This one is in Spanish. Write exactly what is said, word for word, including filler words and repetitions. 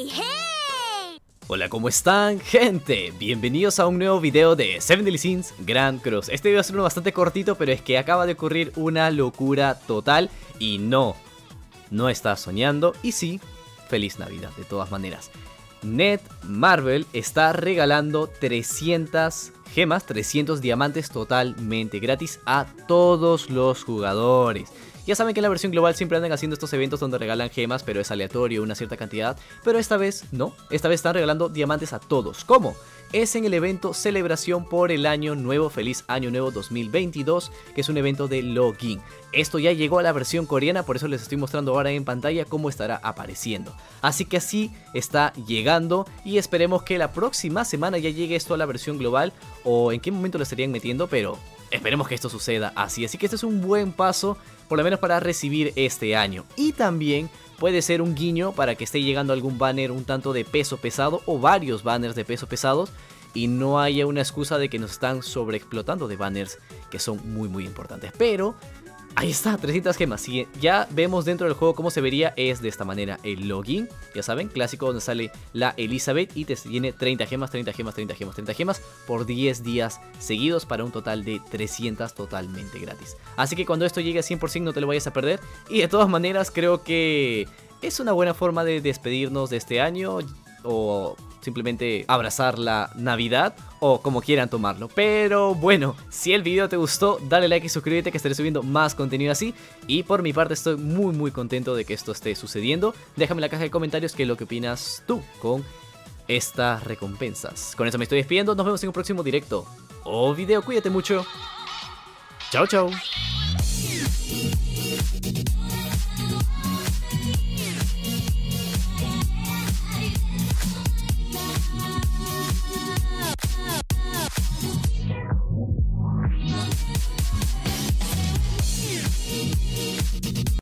¡Hey, hey! Hola, ¿cómo están, gente? Bienvenidos a un nuevo video de Seven Deadly Sins Grand Cross. Este video va a ser uno bastante cortito, pero es que acaba de ocurrir una locura total. Y no, no estás soñando. Y sí, feliz Navidad de todas maneras. Netmarble está regalando trescientas gemas, trescientos diamantes totalmente gratis a todos los jugadores. Ya saben que en la versión global siempre andan haciendo estos eventos donde regalan gemas, pero es aleatorio, una cierta cantidad. Pero esta vez no, esta vez están regalando diamantes a todos. ¿Cómo? Es en el evento Celebración por el Año Nuevo, Feliz Año Nuevo dos mil veintidós, que es un evento de login. Esto ya llegó a la versión coreana, por eso les estoy mostrando ahora en pantalla cómo estará apareciendo. Así que así está llegando y esperemos que la próxima semana ya llegue esto a la versión global, o en qué momento lo estarían metiendo, pero esperemos que esto suceda así. Así que este es un buen paso, por lo menos para recibir este año. Y también puede ser un guiño para que esté llegando algún banner un tanto de peso pesado o varios banners de peso pesados y no haya una excusa de que nos están sobreexplotando de banners que son muy muy importantes. Pero ahí está, trescientas gemas. Si ya vemos dentro del juego cómo se vería, es de esta manera el login. Ya saben, clásico donde sale la Elizabeth y te tiene treinta gemas, treinta gemas, treinta gemas, treinta gemas por diez días seguidos para un total de trescientas totalmente gratis. Así que cuando esto llegue a cien por ciento no te lo vayas a perder. Y de todas maneras creo que es una buena forma de despedirnos de este año, o simplemente abrazar la Navidad, o como quieran tomarlo. Pero bueno, si el video te gustó, dale like y suscríbete, que estaré subiendo más contenido así. Y por mi parte estoy muy muy contento de que esto esté sucediendo. Déjame en la caja de comentarios qué es lo que opinas tú con estas recompensas. Con eso me estoy despidiendo, nos vemos en un próximo directo o video. Cuídate mucho. Chao, chao.